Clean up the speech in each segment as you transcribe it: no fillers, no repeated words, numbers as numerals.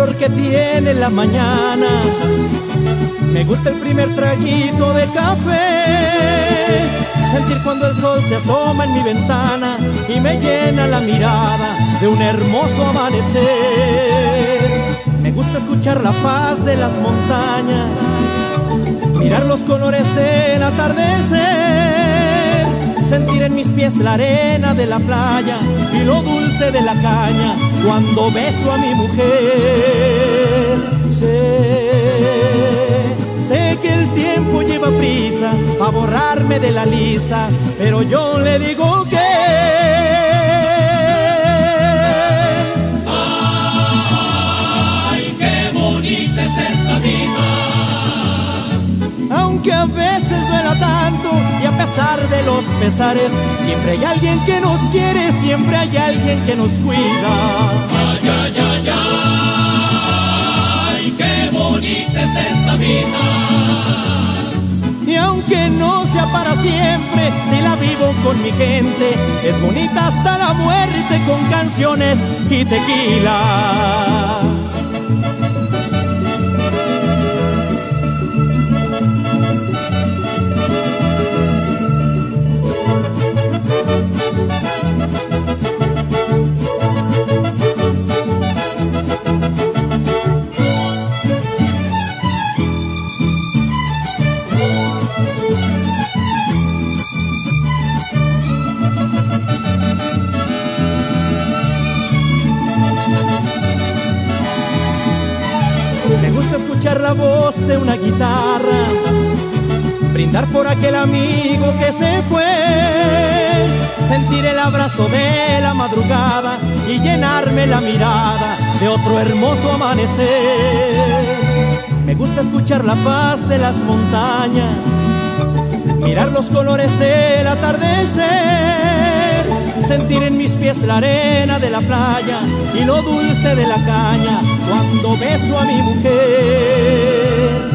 color que tiene la mañana. Me gusta el primer traguito de café, sentir cuando el sol se asoma en mi ventana y me llena la mirada de un hermoso amanecer. Me gusta escuchar la paz de las montañas, mirar los colores del atardecer, sentir en mis pies la arena de la playa y lo dulce de la caña cuando beso a mi mujer. Sé que el tiempo lleva prisa a borrarme de la lista, pero yo le digo que ¡ay, qué bonita es esta vida! Aunque a veces duela tanto y a pesar de los pesares, siempre hay alguien que nos quiere, siempre hay alguien que nos cuida. ¡Ay, ay, ay, ay! ¡Qué bonita es esta vida! Y aunque no sea para siempre, si la vivo con mi gente, es bonita hasta la muerte con canciones y tequila. Me gusta escuchar la voz de una guitarra, brindar por aquel amigo que se fue, sentir el abrazo de la madrugada y llenarme la mirada de otro hermoso amanecer. Me gusta escuchar la paz de las montañas, mirar los colores del atardecer, sentir en mis pies la arena de la playa y lo dulce de la caña cuando beso a mi mujer.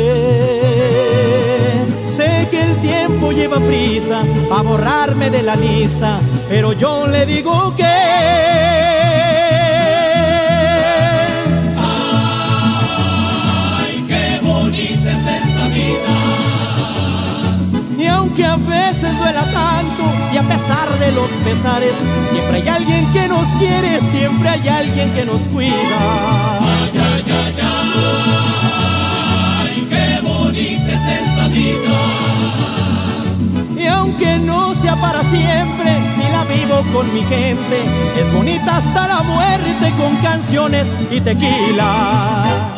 Sé que el tiempo lleva prisa a borrarme de la lista, pero yo le digo que ¡ay, qué bonita es esta vida! Y aunque a veces duela tanto y a pesar de los pesares, siempre hay alguien que nos quiere, siempre hay alguien que nos cuida. ¡Ay, ay, ay, ay! ¡Qué bonita es esta vida! Y aunque no sea para siempre, si la vivo con mi gente, es bonita hasta la muerte con canciones y tequila.